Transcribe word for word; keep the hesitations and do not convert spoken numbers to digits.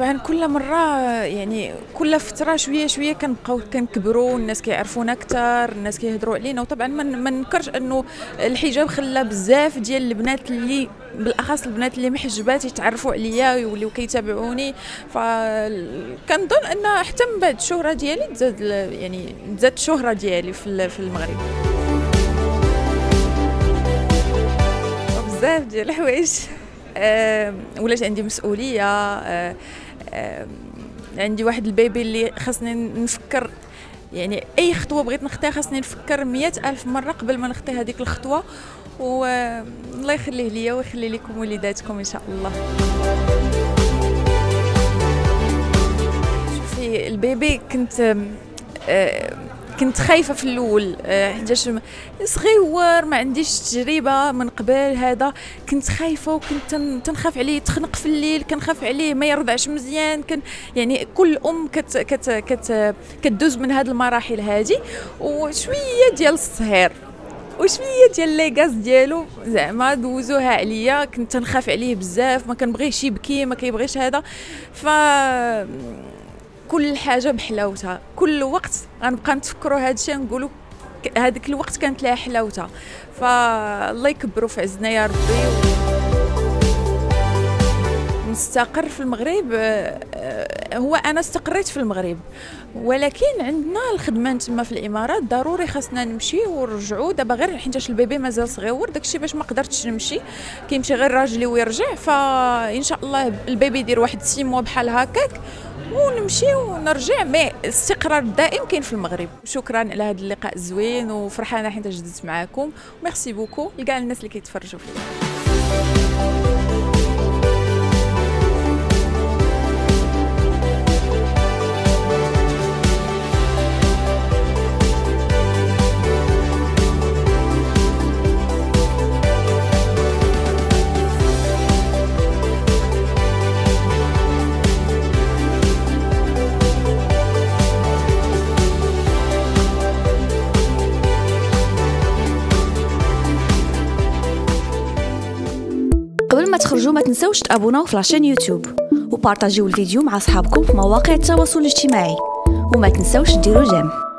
طبعا كل مره يعني كل فتره شويه شويه كنبقاو كنكبروا، الناس كيعرفونا اكثر، الناس كيهضروا علينا. وطبعا ما ننكرش انه الحجاب خلى بزاف ديال البنات اللي بالاخص البنات اللي محجبات يتعرفوا عليا ويوليو كيتابعوني. فكنظن ان حتى من بعد الشهره ديالي تزاد يعني تزاد الشهره ديالي في المغرب. بزاف ديال الحوايج، أه ولات عندي مسؤوليه، أه أه عندي واحد البيبي اللي خاصني نفكر، يعني اي خطوه بغيت نخطيها خاصني نفكر مئة الف مره قبل ما نخطي هذيك الخطوه. والله يخليه ليا ويخلي لكم وليداتكم ان شاء الله. شوفي البيبي كنت أه كنت خايفه في الاول، حيتاش صغيور ما عنديش تجربه من قبل هذا. كنت خايفه وكنت تنخاف عليه يتخنق في الليل، كنخاف عليه ما يرضعش مزيان. كان يعني كل ام كت كت كت كتدوز من هذه المراحل هذه، وشويه ديال الصهير وشويه ديال ليغاز ديالو زعما دوزوها عليا. كنت تنخاف عليه بزاف، ما كنبغيش يبكي، ما كيبغيش هذا. ف كل حاجه بحلاوتها، كل وقت غنبقى نتفكروا هذا الشيء، نقولوا هذاك الوقت كانت لها حلاوتها. فالله يكبروا في عزنا يا ربي. نستقر في المغرب، هو انا استقريت في المغرب ولكن عندنا الخدمه تما في الامارات، ضروري خاصنا نمشي ونرجعوا. دابا غير حيتاش البيبي مازال صغيور، داكشي باش ما قدرتش نمشي، كيمشي غير راجلي ويرجع. فان شاء الله البيبي يدير واحد ستة موا بحال هكاك ونمشي ونرجع. مي الاستقرار الدائم كاين في المغرب. شكرا على هذا اللقاء الزوين، وفرحانه حيت جدت معكم. ميرسي بوكو لكاع الناس اللي كيتفرجوا فيا. قبل ما تخرجوا ما تنسوش تابوناو في لاشين يوتيوب وبارطاجيو الفيديو مع اصحابكم في مواقع التواصل الاجتماعي، وما تنسوش ديروا جيم.